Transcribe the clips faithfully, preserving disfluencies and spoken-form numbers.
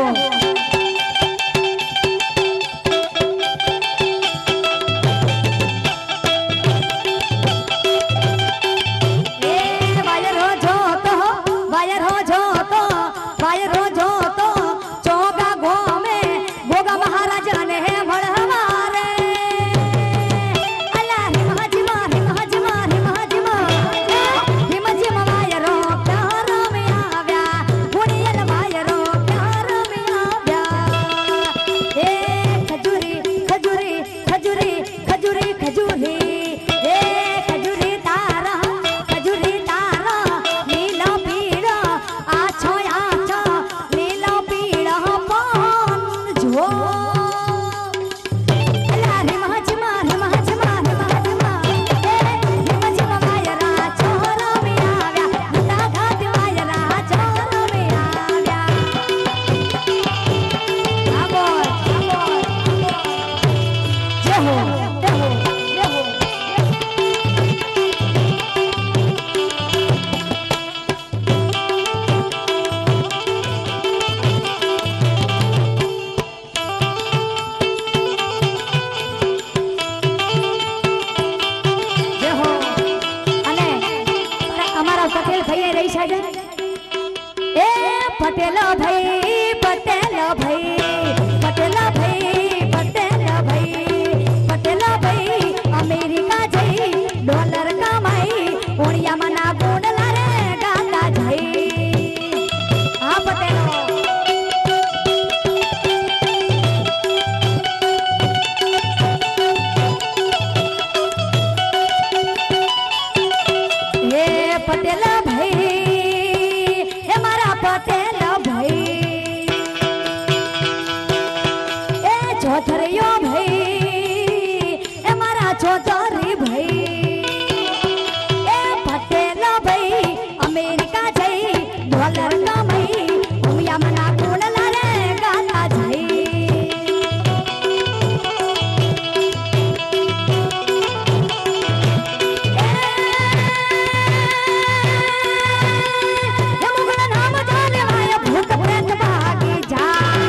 हो पटेल भाई पटेल भाई पटेल भाई पटेल भाई पटेल भाई अमेरिका जई डॉलर कमाई ओणिया मना गोडला रे गाता जई हां पटेल ये पटेल भाई हे मारा पटेल चौधरियो भाई ए मारा चौधरी भाई ए पटेल भाई अमेरिका जई डॉलर कमाई उया मना कोडला रे गाता जई ए मुगल नाम जाने वाया भूत प्रेत भागी जा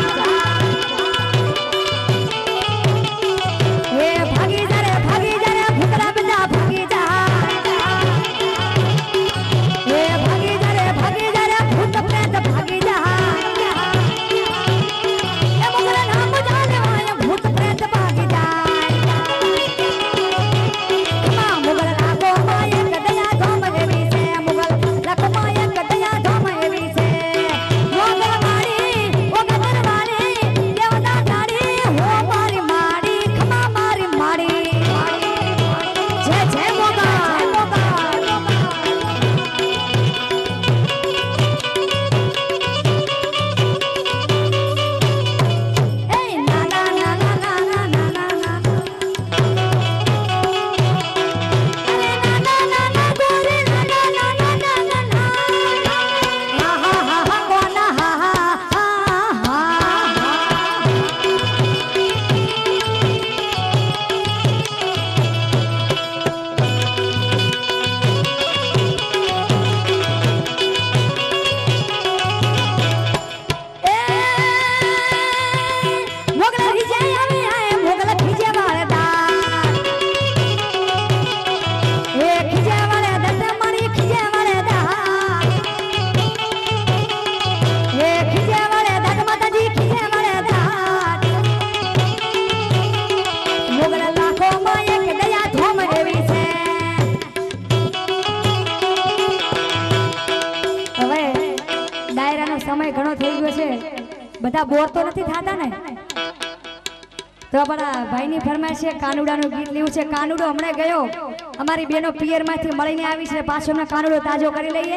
બધા બોર તો નથી થાતા ને તો આપણા ભાઈની ફરમાઈશ છે કાનુડાનું ગીત લેવું છે કાનુડો હમણે ગયો અમારી બેનો પિયરમાંથી મળીને આવી છે પાછો અમે કાનુડો તાજો કરી લઈએ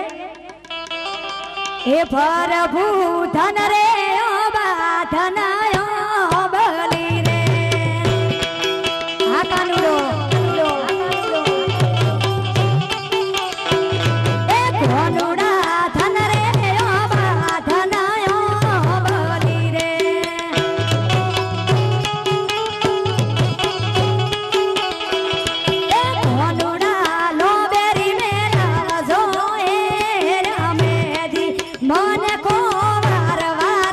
હે પ્રભુ ધન રે ઓ બા ધન ઓ બલી રે આ કાનુડો એ કાનુડા ધન રે ઓ બા ધન मन को वारवा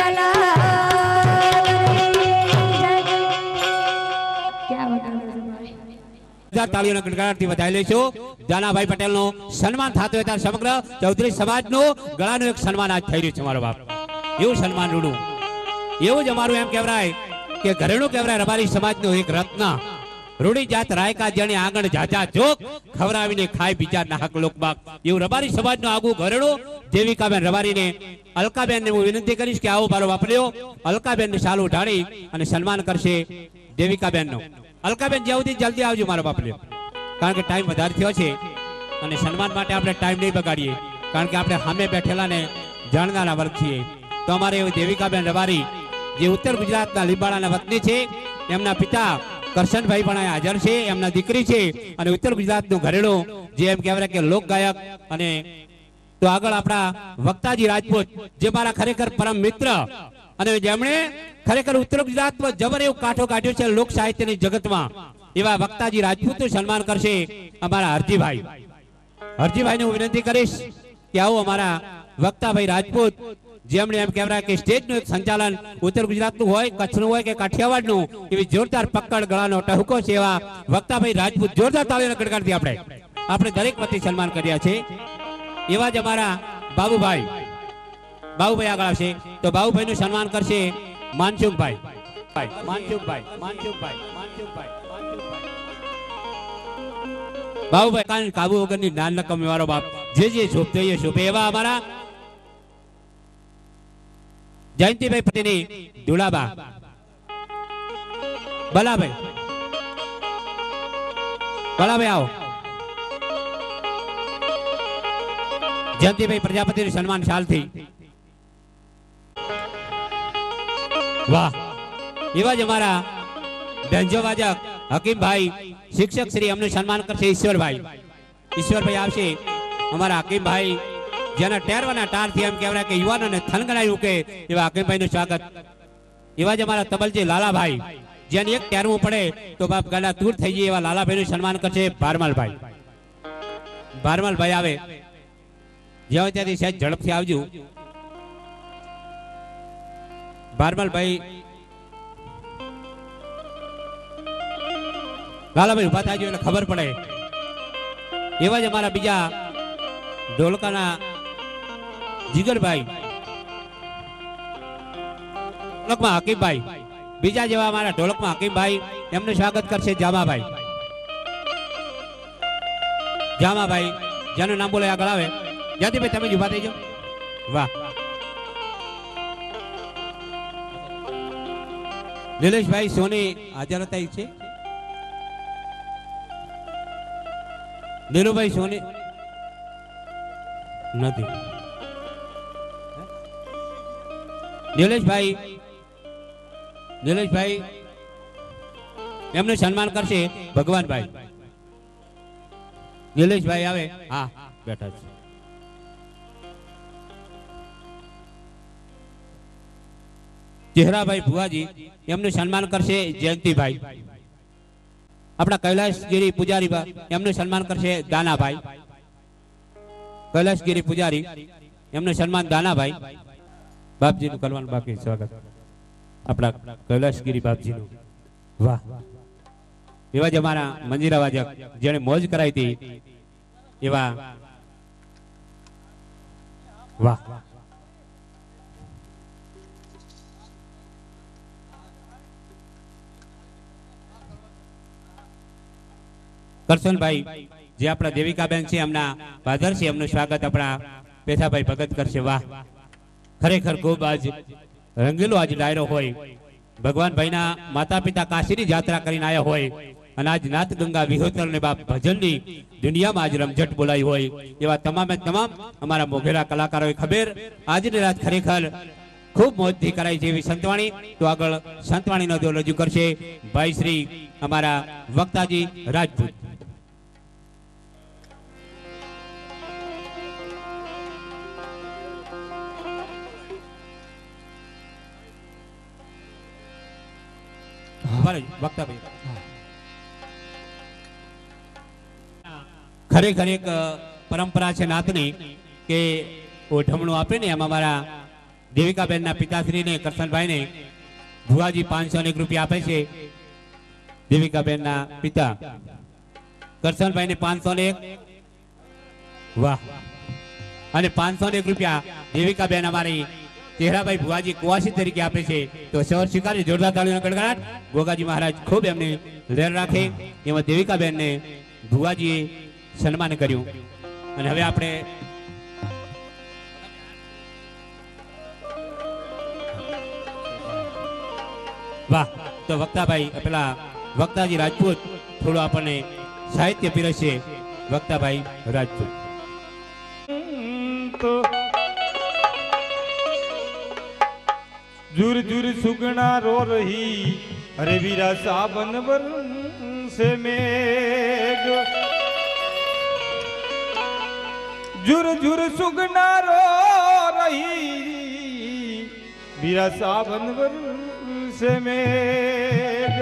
તાળીઓના ગણગણાટથી વધાવી લઈશું. દાનાભાઈ પટેલનું સન્માન થતું હોય ત્યારે સમગ્ર ચૌધરી સમાજનું ગળાનું એક સન્માન આજ થઈ રહ્યું છે. મારો બાપ એવું સન્માન રૂડું એવું જ અમારું એમ કહેવાય કે ઘરેણું કહેવાય રબારી સમાજનું એક રત્ન રૂડી જાત રાયકા જેને આંગણ જાજા જોક ખવરાવીને ખાય બીજા નાહક લોકબાગ એવું રબારી સમાજનું આગું ઘરેણું દેવિકાબેન રબારીને અલકાબેનને હું વિનંતી કરીશ કે આવો મારો બાપલ્યો અલકાબેનને સાલું ઢાળી અને સન્માન કરશે દેવિકાબેનનું. અલકાબેન જ્યાં જલ્દી આવજો મારો બાપલ્યો, કારણ કે ટાઈમ વધારે થયો છે અને સન્માન માટે આપણે ટાઈમ નહીં બગાડીએ, કારણ કે આપણે સામે બેઠેલાને જાણનારા વર્ગ છીએ. તો અમારે એવું દેવિકાબેન રબારી જે ઉત્તર ગુજરાતના લીંબાડાના વતની છે, એમના પિતા કરશનભાઈ પણ હાજર છે, એમના દીકરી છે અને ઉત્તર ગુજરાતનું ઘરેણું જે એમ કહેવાય કે લોક ગાયક. અને તો આગળ આપણા વક્તાજી રાજપૂત જે મારા ખરેખર પરમ મિત્ર અને જેમણે ખરેખર ઉત્તર ગુજરાતમાં જબર એવું કાઠો કાઢ્યો છે લોક સાહિત્યની જગતમાં, એવા વક્તાજી રાજપૂતનું સન્માન કરશે અમારા હરજીભાઈ. હરજીભાઈને હું વિનંતી કરીશ કે આવો અમારા વક્તાભાઈ રાજપૂત જેમણે એમ કહેવાય કે સ્ટેજનું એક સંચાલન ઉત્તર ગુજરાતનું હોય, કચ્છનું હોય કે કાઠિયાવાડનું, એવી જોરદાર પકડ ગળાનો ટહુકો છે એવા વક્તાભાઈ રાજપૂત જોરદાર તાળીઓના ગડગડાટથી આપણે આપણે દરેક વતી સન્માન કર્યા છે. એવા જ અમારા બાબુભાઈ બાબુભાઈ આગળ આવશે તો બાબુભાઈનું સન્માન કરશે માનસુખભાઈ માનસુખભાઈ માનસુખભાઈ માનસુખભાઈ બાબુભાઈ કાન કાબુ વગરની નાન નકમ મારો બાપ જે જે શોભ જોઈએ શોભે એવા અમારા જયંતિભાઈ પટેલની દુલાબા બલાભાઈ બલાભાઈ આવો. જયંતિભાઈ પ્રજાપતિનું સન્માન શાલથી. વાહ, એવા જ અમારા ધંજો વાજક હકીમભાઈ શિક્ષક શ્રી એમનું સન્માન કરશે ઈશ્વરભાઈ. ઈશ્વરભાઈ આવશે અમારા હકીમભાઈ જેના ટેરવાના ટારથી એમ કહેવાય કે યુવાનોને થનગણાયું કે એવા હકીમભાઈનું સ્વાગત. એવા જ અમારા તબલજી લાલાભાઈ જેને એક ટેરવું પડે તો બાપ ગાડા દૂર થઈ જાય એવા લાલાભાઈનું સન્માન કરશે ભારમલભાઈ. ભારમલભાઈ આવે જ્યાં ત્યાંથી સહેજ ઝડપથી આવજો. ભારમલભાઈ લાલાભાઈ ઉભા થાય એટલે ખબર પડે. એવા જ અમારા બીજા ઢોલકાના જીગરભાઈ ઢોલકમાં હકીમભાઈ, બીજા જેવા અમારા ઢોલકમાં હકીમભાઈ એમનું સ્વાગત કરશે જામાભાઈ. જામાભાઈ જેનું નામ બોલે આગળ આવે. જાતિભાઈ તમે જ ઉભા થઈ જાઓ. વાહ, નિલેશભાઈ સોની હાજર હતા છે. નીલુભાઈ સોની નથી. નિલેશભાઈ નિલેશભાઈ એમનું સન્માન કરશે ભગવાનભાઈ. નિલેશભાઈ આવે. હા બેઠા છે. ચહેરાભાઈ ભુવાજી એમનું સન્માન કરશે જયંતિભાઈ. આપણા કૈલાસગીરી પૂજારી એમનું સન્માન કરશે દાનાભાઈ. કૈલાસગીરી પૂજારી એમનું સન્માન દાનાભાઈ. બાપજીનું કરવાનું બાકી. સ્વાગત આપણા કૈલાસગીરી બાપજીનું. વાહ, એવા જ અમારા મંજીરા વાજક જેને મોજ કરાઈ હતી એવા. વાહ, કરશનભાઈ જે આપણા દેવિકાબેન છે એમના ફાધર છે, એમનું સ્વાગત આપણા પેથાભાઈ ભગત કરશે. વાહ, ખરેખર ખૂબ આજ રંગીલો આજ ડાયરો હોય. ભગવાનભાઈના માતા પિતા કાશીની યાત્રા કરીને આવ્યા હોય અને આજ નાથ ગંગા વિહોતર ને બાપ ભજનની દુનિયામાં આજ રમઝટ બોલાઈ હોય એવા તમામે તમામ અમારા મોઘેરા કલાકારોએ ખબર આજની રાત ખરેખર ખૂબ મોજથી કરાઈ છે એવી સંતવાણી. તો આગળ સંતવાણીનો દોર રજૂ કરશે ભાઈ શ્રી અમારા વક્તાજી રાજપૂત. ખરેખર એક પરંપરા છે નાથની કે ઓઢમણું આપે ને એમ અમારા દેવિકાબેનના પિતાશ્રીને કરશનભાઈને ભુવાજી પાંચસો એક રૂપિયા આપે છે. દેવિકાબેનના પિતા કરશનભાઈને પાંચસો એક. વાહ. અને પાંચસો એક રૂપિયા દેવિકાબેન અમારી ચહેરાભાઈ ભુવાજી કુવાસી તરીકે આપે છે. તો સૌ સ્વીકારી જોરદાર તાળીઓનો ગડગડાટ. ગોગાજી મહારાજ ખૂબ એમને લહેર રાખે. એમાં દેવિકાબેનને ભુવાજીએ સન્માન કર્યું. અને હવે આપણે વાહ. તો વક્તાભાઈ પેલા વક્તાજી રાજપૂત થોડું આપણને સાહિત્ય પીરસશે. વક્તાભાઈ રાજપૂત. जुर जुर सुगना रो रही अरे वीरा सावन वर से मेघ जुर जुर सुगना रो रही वीरा सावन वर से मेघ.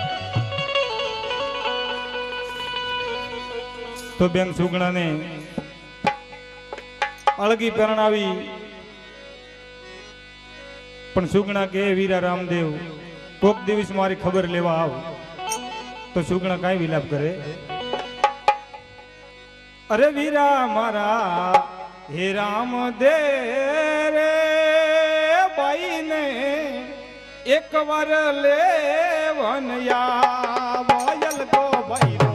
तो बेन सुगना ने अळगी परणावी पण सुगणा के वीरा रामदेव कोक दिवस मारी खबर लेवा आव तो सुगणा काय विलाप करे. अरे वीरा मारा हे राम दे रे बाई ने एक बार ले वन या वायल को बाई नो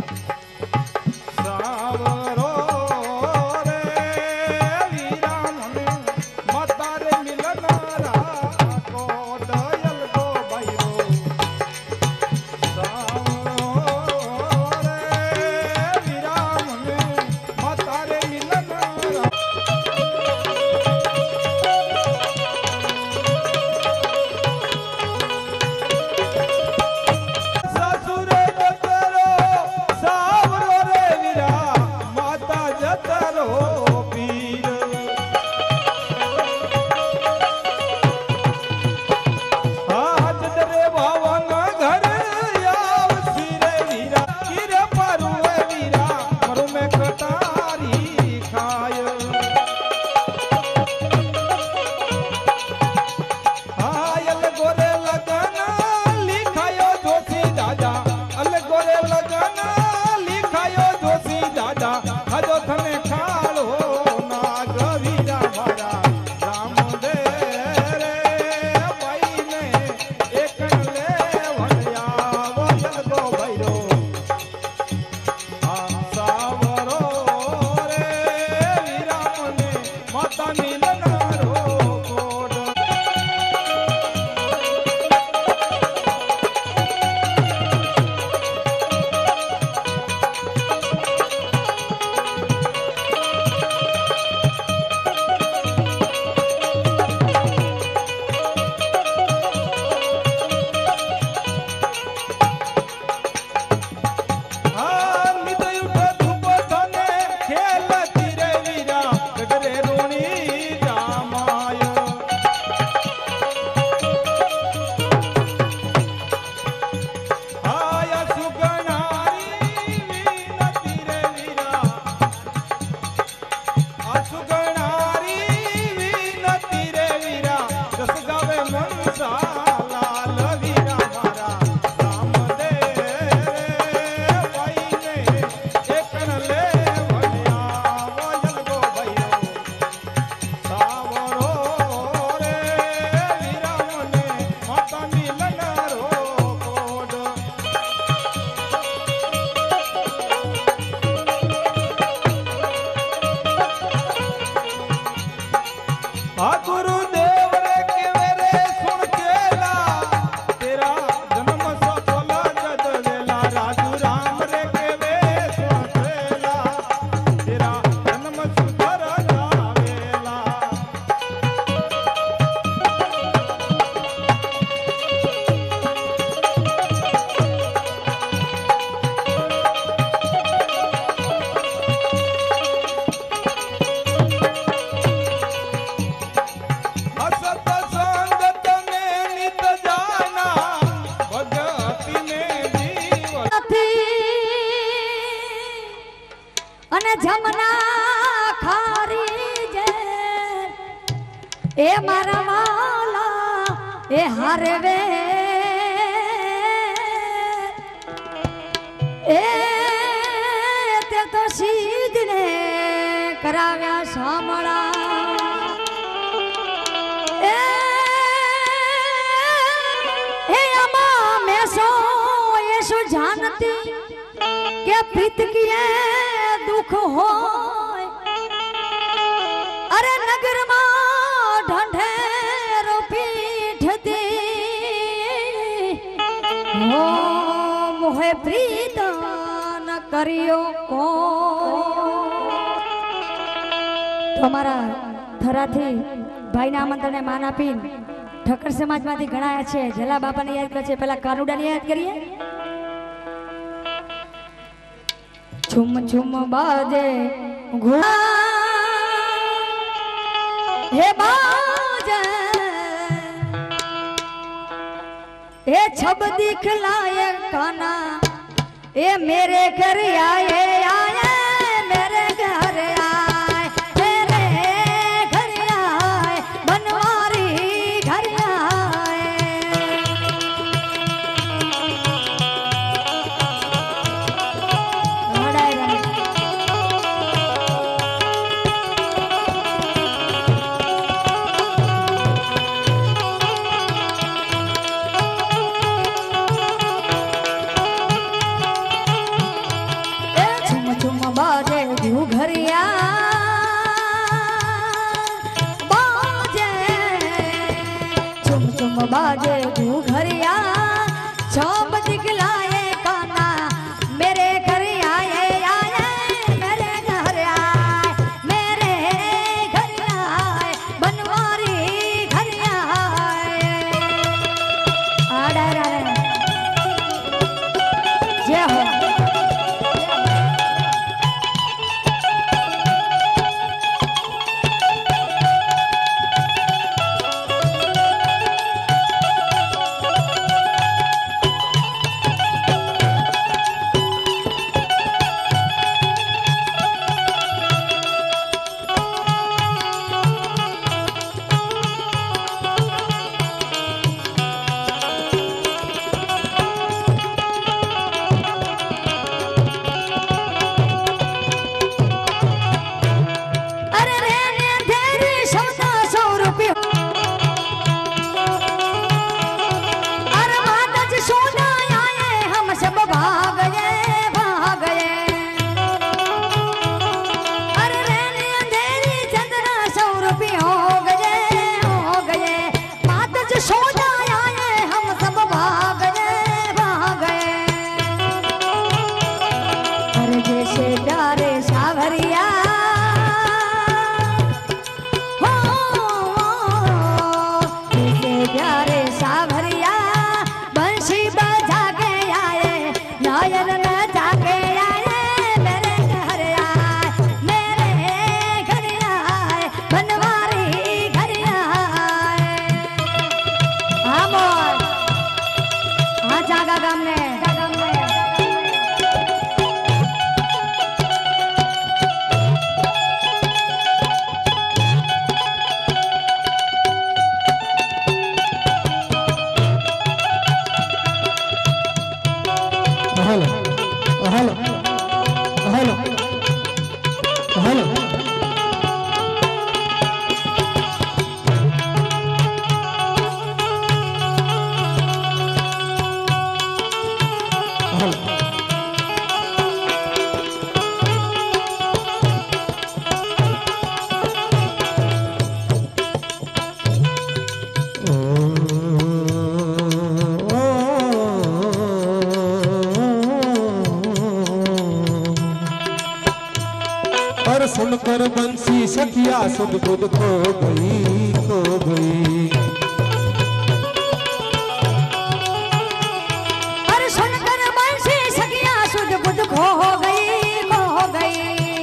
सावरो रे वीरा मन माता रे मिलना એ મારા વાલા એ હારે વે એ તે તો સીધને કરાવ્યા સાંભળા એ એ અમા મેસો એ શું જાનતી કે પ્રીત કિએ દુખ હોય અરે નગર માં ઢંઢેરો પીઠતી હો મોહે પ્રીત ન કર્યો કો તમારા થરાથી ભાઈના આમંત્રણને માન આપીને ઠક્કર સમાજમાંથી ઘણા છે જલા બાપાને યાદ કરે છે પેલા કાનુડાને યાદ કરીએ છુમ છુમ બાજે ઘોડા हे बाजे ए छब दिखलाए काना ए मेरे घर आए आए मेरे घर आए मेरे घर आए बनवारी घर आए घरिया बाजे चुम चुम बाजे घरिया छब दिखलाए काना मेरे घर आए आए मेरे घर आए मेरे घर आए बनवारी घर आए आड़ा जय हो सुनकर बंसी सखिया सुध बुध खो गई खो गई अरे सुनकर बंसी सखिया सुध बुध खो गई खो गई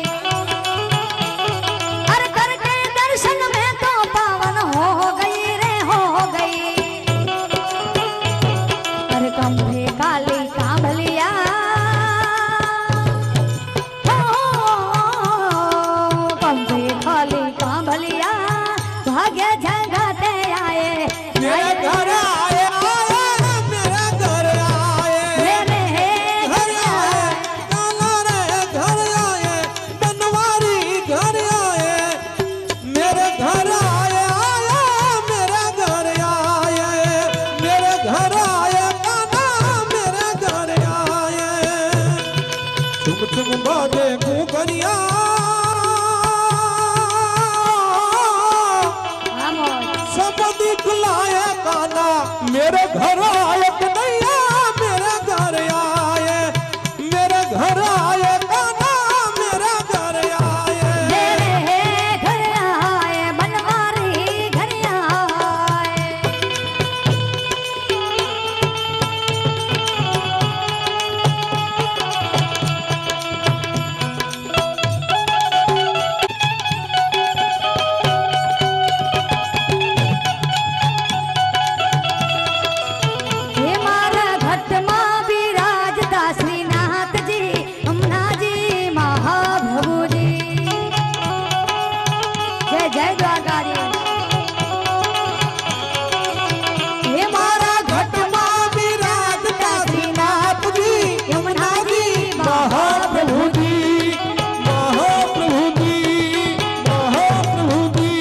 अरे करके दर्शन में तो पावन हो गई रे हो गई अरे कंभे काली कांभलिया खाली कांभलिया भाग्य जग कुकरिया सब दिखलाए काना मेरे घर आए कन्हैया मेरे घर आए मेरे घर आए काना मेरे घर आए मेरे घर आए बनवारी घर आए हे मारा घट मां विराजता श्रीनाथ जी अमना जी महाप्रभु जी जय जय द्वारकाधीश हे मारा घट मां विराजता श्रीनाथ जी यमुना जी महाप्रभु जी महाप्रभु जी महाप्रभु जी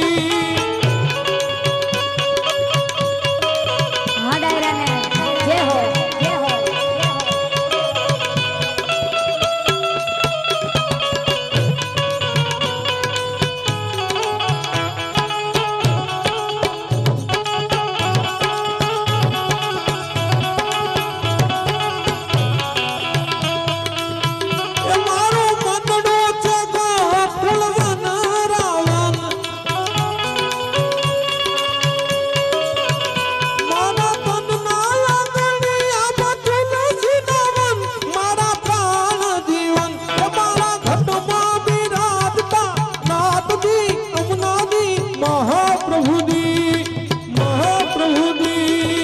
हाँ डायरा ने जय हो जय हो એ મારો મનડો છે ગા ફૂલવન રાવણ મારા તનના લાગણીયા તુલસી નવન મારા પ્રાણ જીવન એ મારા ઘટમાં બિરાજતા નાથજી અમનાજી મહાપ્રભુજી મહાપ્રભુજી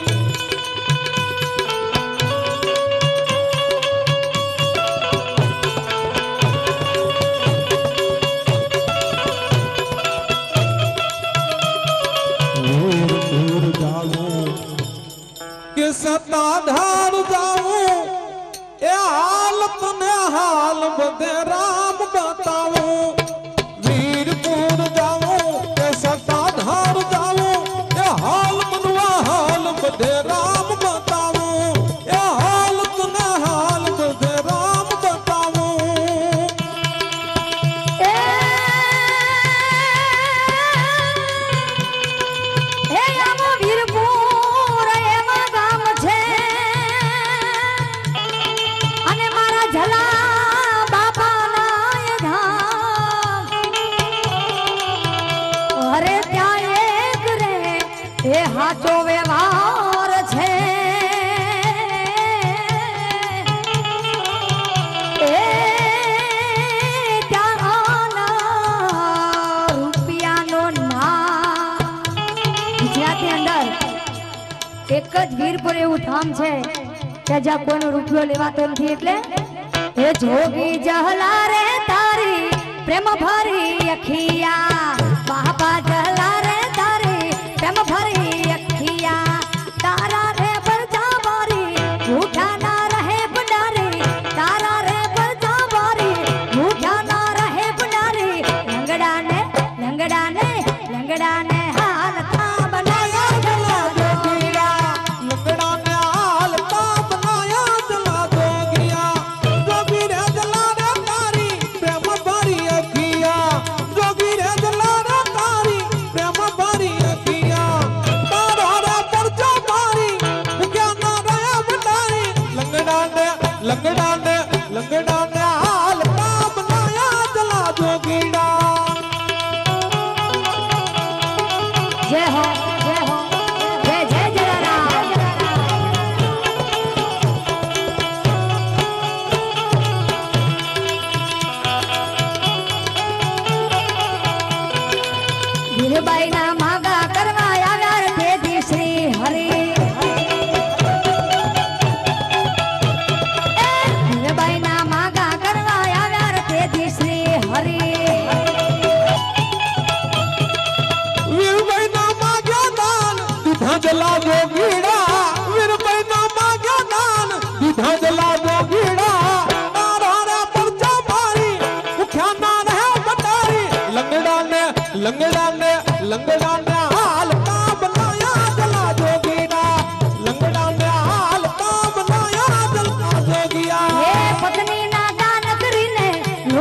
दूर दूर जाऊं कि सताधार जाऊं ए हालत ने हाल बदे राम बताऊं वीरपुर जाऊं कि सताधार जाऊं ए हाल बनवा हाल बदे राम बताऊं ए हालत ने हाल बदे राम बताऊं ए हे આમ વીરપુર એમાં ગામ છે અને મારા ઝલા બાપાના એ ધામ અરે ત્યાં એક રે એ હાચો વ્યવહાર છે એ ત્યાં આના રૂપિયાનો ના ગુજરાતની અંદર એક જ વીરપુર એવું ધામ છે કે જ્યાં કોઈનો રૂપિયો લેવાતો નથી એટલે એ જોગી જહલા રે તારી પ્રેમ ભરી અખિયા બાપા જહલા રે તારી પ્રેમ ભરી અખિયા તારા રે પરજા મારી ભૂઠા ના રહે ભંડારી તારા રે પરજા મારી ભૂઠા ના રહે ભંડારી લંગડા ને લંગડા ને લંગડા ને હાલતા બનાયા જલા જોગીરા लंगड़ा ने हालता बनाया जला जोगिया जोगी रे जला रे तारी प्रेम भरी अखिया जोगी रे जला रे तारी प्रेम भरी अखिया तारा रे परचा मारी क्या ना रहे भंडारी लंगड़ा ने लंगड़ा ने लंगड़ा ने हालता बनाया जला जोगीड़ा जय हो जय हो जय जय जलाराम વીરબાઈ ના માગા કરવા આવ્યા રે તેથી શ્રી હરિ વીરબાઈ ના માગા કરવા આવ્યા રે તેથી શ્રી હરિ વીરભાઈ ના માગ્યા દાન દીધા જલા જોગીડા વીરભાઈ ના માગ્યા દાન દીધા જલા જોગીડા તારા રે પરચા મારી ભૂખ્યા ના રહે ભંડારી લંગડા ને લંગડા ને લંગડા ને હાલતા બનાયા જલા જોગીડા લંગડા ને હાલતા બનાયા જલા જોગિયા હે પત્ની ના દાન કરીને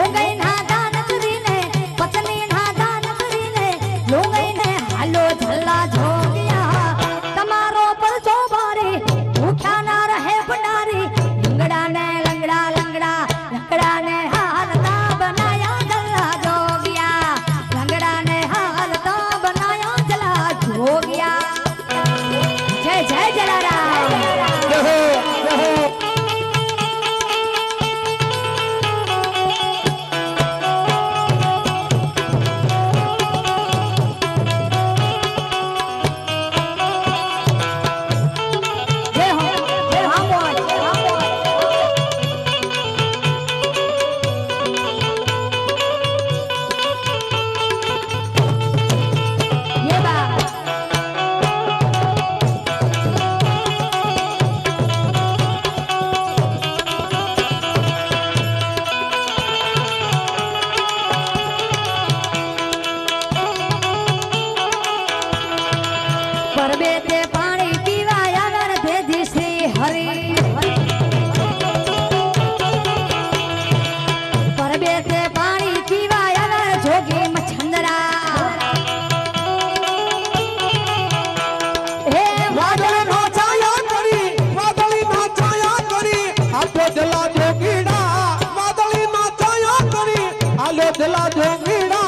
જલા જોગીડા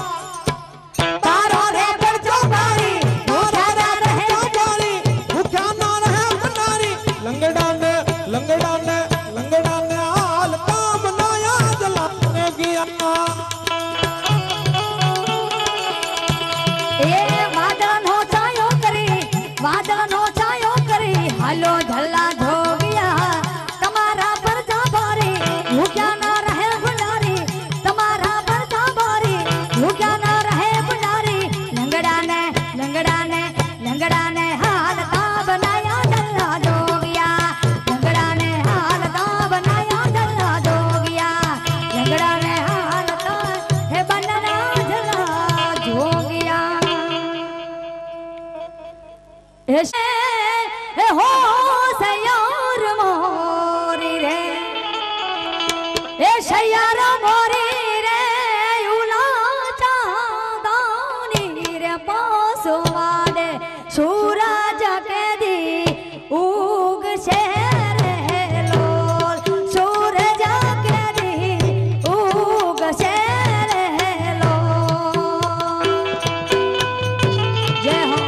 તારો રે પડજો ભારી ભૂખ્યા ના રહે ભારી ભૂખ્યા ના રહે ભંડારી લંગડા ને લંગડા ને લંગડા ને હાલ કામ નાયા જલા જોગીયા એ વાદળનો છાયો કરી વાદળનો છાયો કરી હાલો ધલ્લા ધોગિયા તમારા પર જાભારી ભૂખ્યા ના રહે ભંડારી તમારા પર જાભારી ભૂખ્યા ના રહે ભંડારી લંગડા ને લંગડા ને લંગડા ને હાલતા બનાયા ધલ્લા ધોગિયા લંગડા ને હાલતા બનાયા ધલ્લા ધોગિયા લંગડા ને હાલતા હે બનાયા ધલ્લા ધોગિયા એશે એ હો સયાર મોરી રે એ સયાર મોરી રે ઉલા ચાંદાની રે પાસો વાડે સૂરજ કે દી ઉગશે રે લોલ સૂરજ કે દી ઉગશે રે લોલ જય હો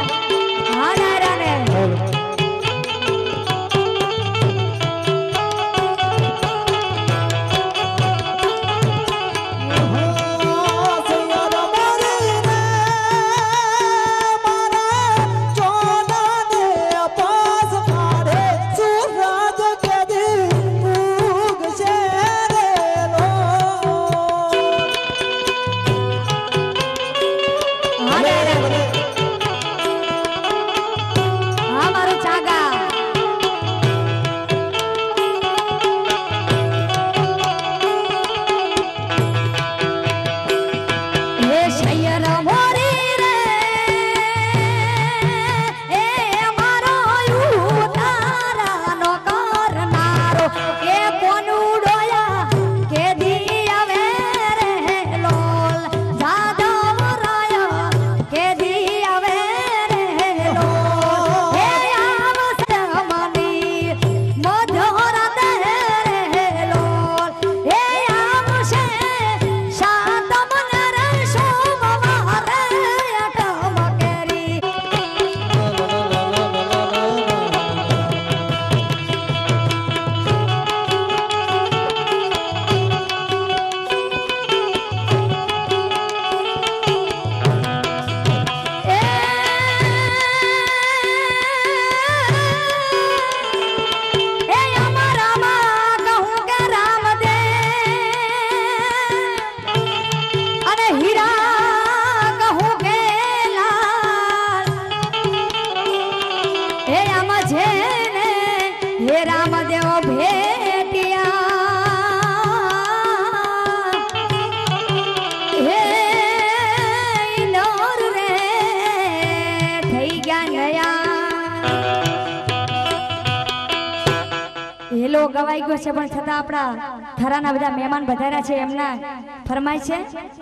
ગવાઈ ગયો છે પણ છતાં આપણા થરાના બધા મહેમાન વધાર્યા છે એમના ફરમાય છે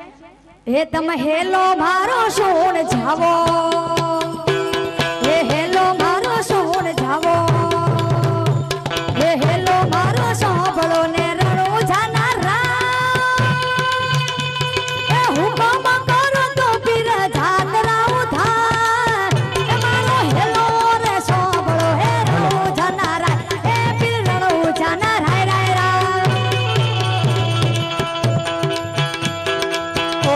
એ તમે હેલો મારો સોણ જાવો એ હેલો મારો સોણ જાવો એ હેલો મારો સાંભળો ને રણો જાના રા એ હુકમ કરો તો પીર જાત રાઉ થા એ મારો હેલો રે સાંભળો હે રણો જાના રા એ પીર રણો જાના રાય રાય રા ઓ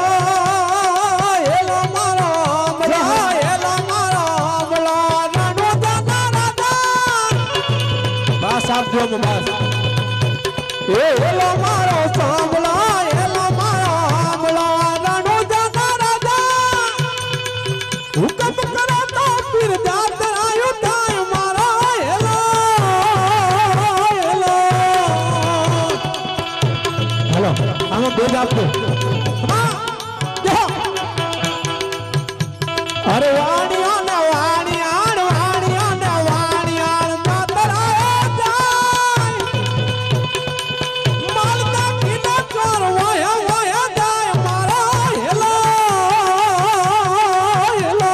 હેલો મારો બલા હેલો મારો બલા રણો જાના રાજા બસ આપ જો બસ એ હેલો મારો સાંભળા હેલો મારો બલા રણો જાના રાજા હુકમ કરો તો પીર જાત રાયુ થાય મારો હેલો હેલો હેલો આનો બેજ આપો હા જો અરે વાણિયા ને વાણિયાણ વાણિયા ને વાણિયાણ માતરા જાય માલતા કિના ચોર વાયા વાયા જાય મારો હેલો હેલો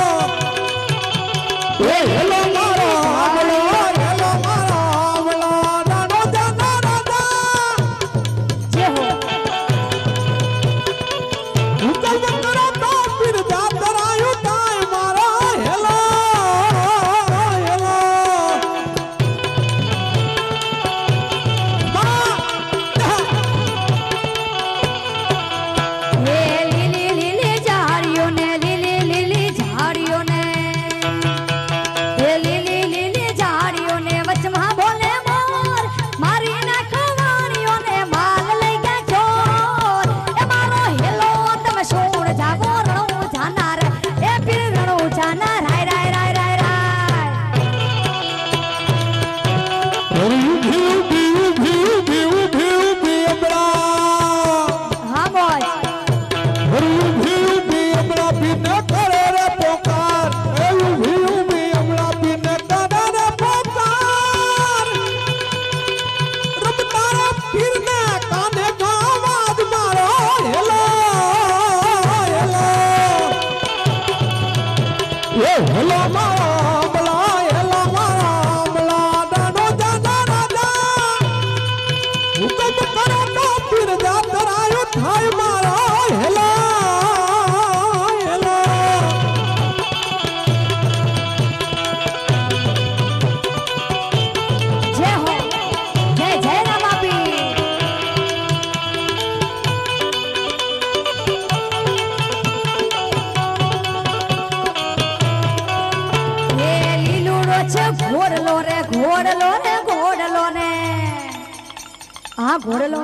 એ હેલો મારો આવલો હેલો મારો આવલો નાનો જાના રાજા જે હો ઘોડલો ને ઘોડલો ને હા ઘોડલો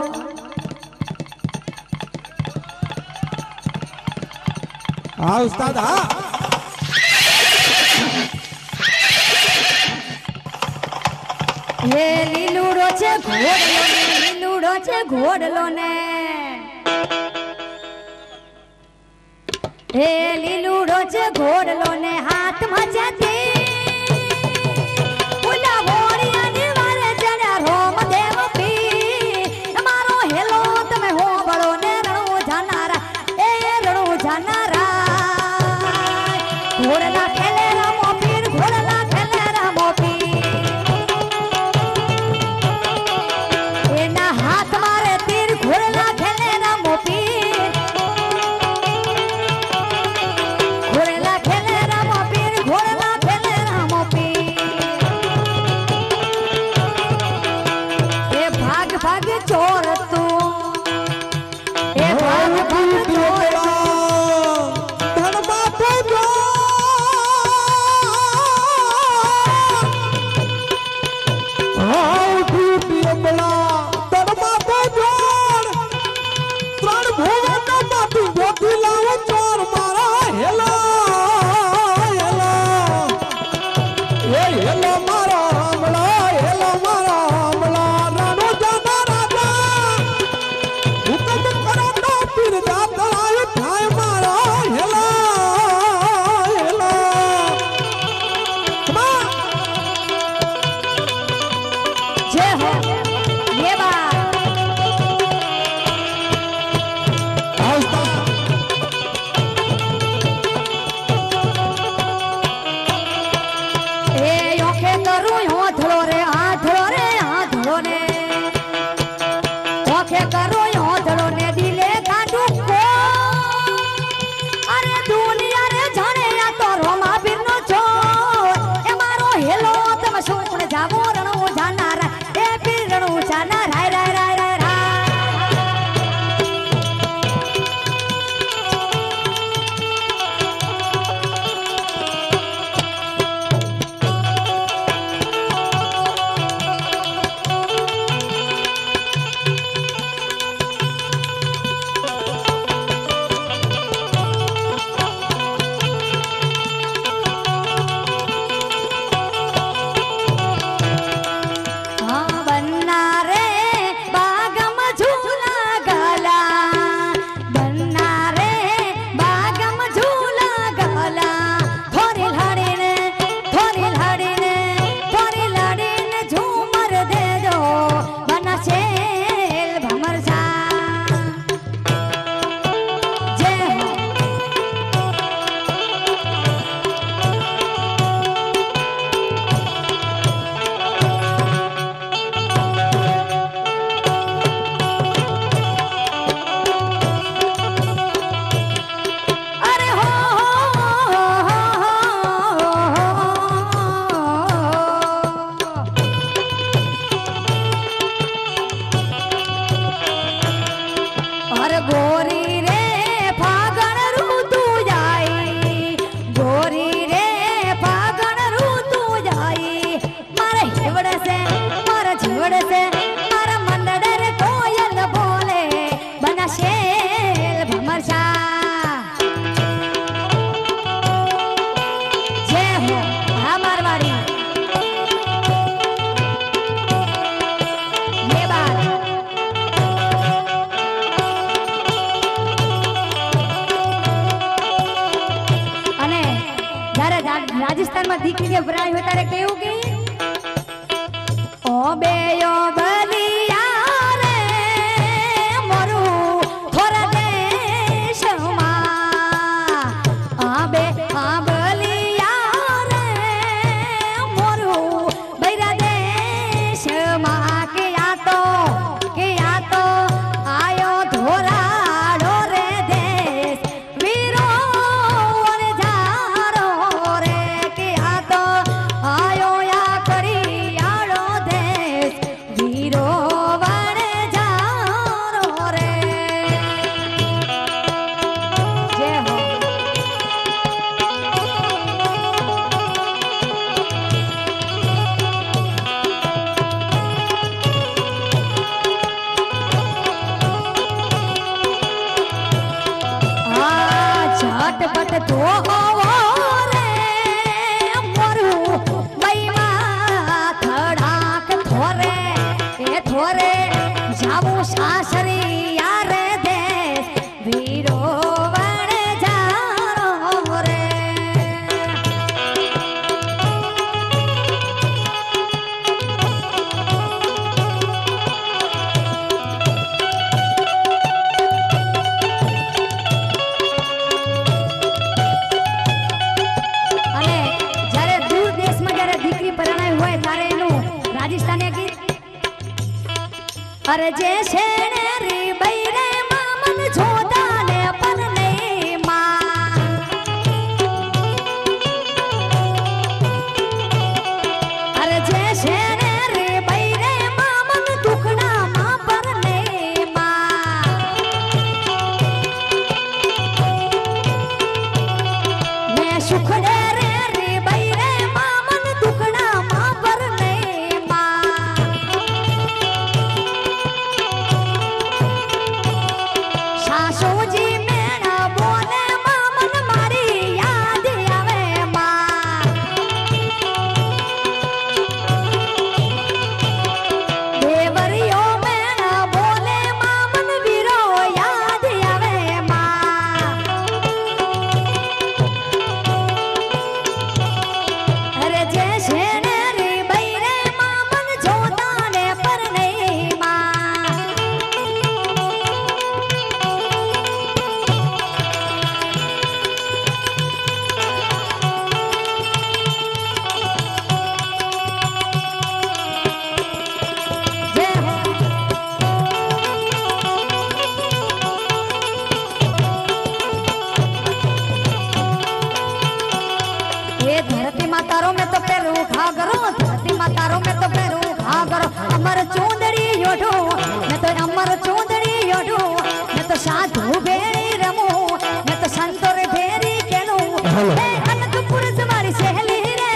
હા ઉસ્તાદ હા એ લીલુડો છે ઘોડલો ને લીલુડો છે ઘોડલો ને એ લીલુડો છે ઘોડલો ને હાથમાં છે राजस्थान में दीकरी के ब्राई होता रे केवू के ओ बे ओ बलिया रे मोरू थोर देश मा आ बे आ बलिया रे मोरू बैरा देश मा के या तो के या तो आयो धोराड़ो रे देश वीरो रे जारो रे के या तो आयो या करी आड़ो देश वीर તો હોવો રે મોરું બઈમાં થડાક થોરે એ થોરે જાવું સાસરી યારે દેશ વીરો વણે જાણો રે અને જ્યારે દૂર દેશમાં જ્યારે દીકરી પરણાઈ હોય ત્યારે એનું રાજસ્થાની ગીત અરે જે શેણે રી બૈરે મામન જોતા ને પરને માં અરે જે શેણે રી બૈરે મામન દુખડા માં પરને માં ને સુખડે રે રી બૈરે મામન દુખડા માં પરને માં સાસુજી મેણા બોલે મામન મારી યાદ આવે માં દેવરિયો મેણા બોલે મામન વીરો યાદ આવે માં અરે જે શેણે રી બૈરે મામન જોતા ને પરને માં જય હો ये धरती मातारो में तो पैरू खा करो धरती मातारो में तो पैरू खा करो अमर चूंदड़ी योडो मैं तो अमर चूंदड़ी योडो मैं तो साधु भेड़ी रमू मैं तो संतोरे भेड़ी केलू ए अनंतपुर से मारी सहेली रे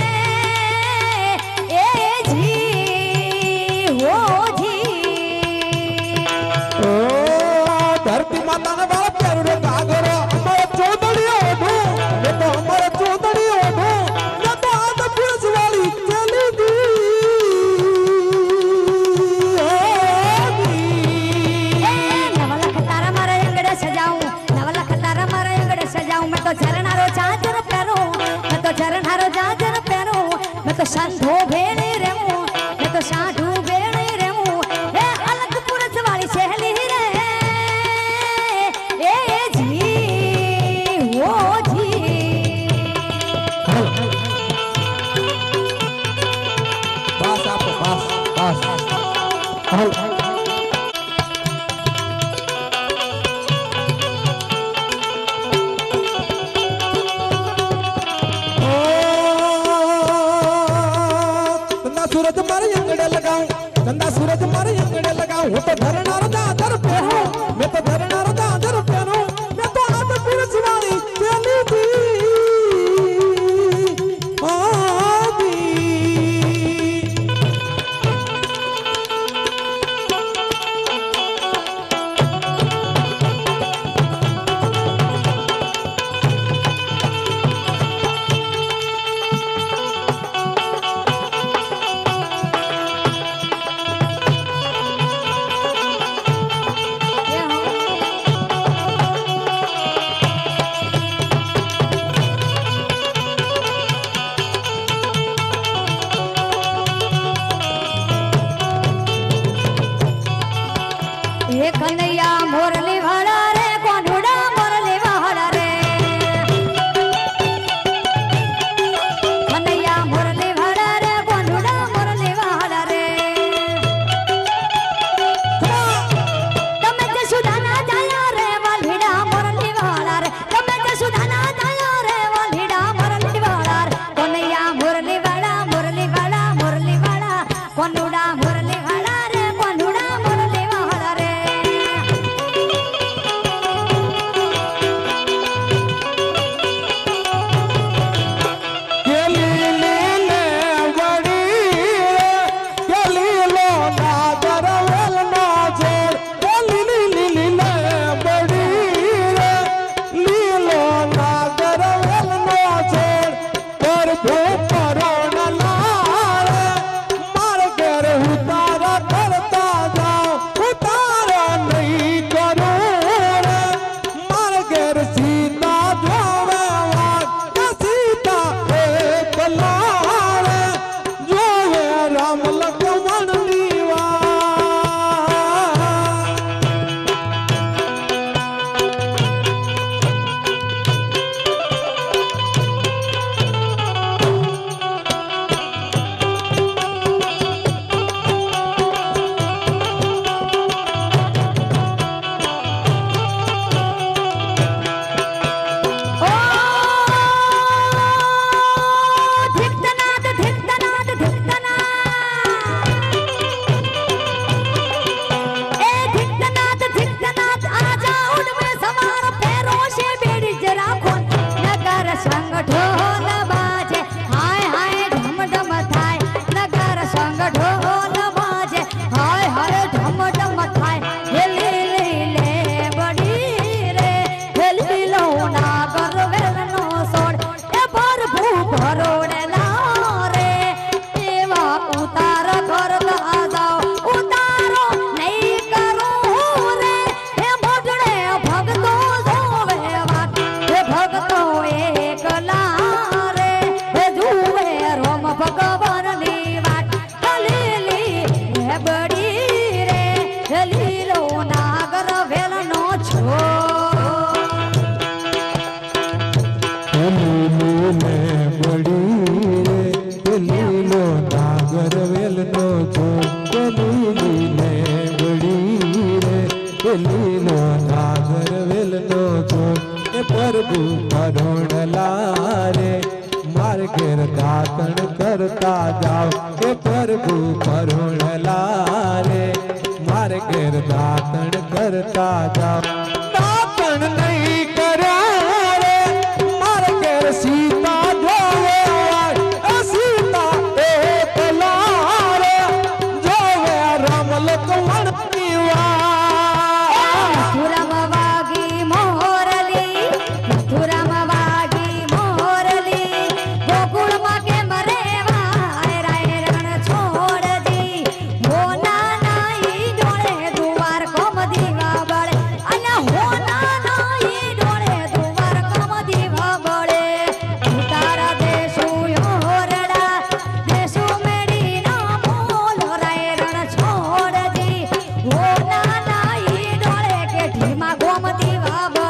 ए जी हो जी ओ धरती माता ने बाप प्यारू रे गागरो हमारे चौधरी ओढो ये तो हमारे चौधरी ओढो ये तो आद पुलिस वाली चली दी ए नवलख तारा मारे अंगड़े सजाऊं नवलख तारा मारे अंगड़े सजाऊं मैं तो झरनारो चादर पहरूं मैं तो झरनारो चादर पहरूं मैं तो संधो भेड़े रहूं मैं तो साधु भेड़े रहूं ए अलग पुरस वाली सहेली रे ए जी ओ जी बस आप बस बस हल चंदा सूरज मारे अंगड़े लगाऊं चंदा सूरज मारे अंगड़े लगाऊं वो तो धरनार दादर पहनो मैं तो धरनार दादर पहनो मैं तो आद पुलिस वाली चली दी आदी ये हो ये कन्हैया मोरली वाला रे कोंडुड़ा मोरली वाला रे कन्हैया मोरली वाला रे कोंडुड़ा मोरली वाला रे तमे जे सुधाना जाया रे वालीड़ा मोरली वाला रे तमे जे सुधाना जाया रे वालीड़ा मोरली वाला रे कन्हैया मोरली वाला मोरली वाला मोरली वाला कोंडुड़ा मोरली वाला रे कोंडुड़ा मोरली वाला रे પ્રભુ કરુણલા રે મારે ઘેર દાતણ કરતા જાઓ એ પ્રભુ કરુણલા રે મારે ઘેર દાતણ કરતા જાઓ દાતણ નહીં કર્યા રે મારે ઘેર સીતા જોવે એ સીતા એકલા રે જોવે રામ લક્ષ્મણ ની વાત મથુરામ વાગી મોરલી મથુરામ વાગી મોરલી ગોકુળમાં કેમ રેવાય રાય રણ છોડજી હોના નાઈ ડોળે દુવાર કોમ દીવા બળે અલા હોના નાઈ ડોળે દુવાર કોમ દીવા બળે ઉતારા દેશુ યોરડા દેશુ મેડી ના મોલ રાય રણ છોડજી હોના નાઈ ડોળે કે ઢીમા ગોમ દીવા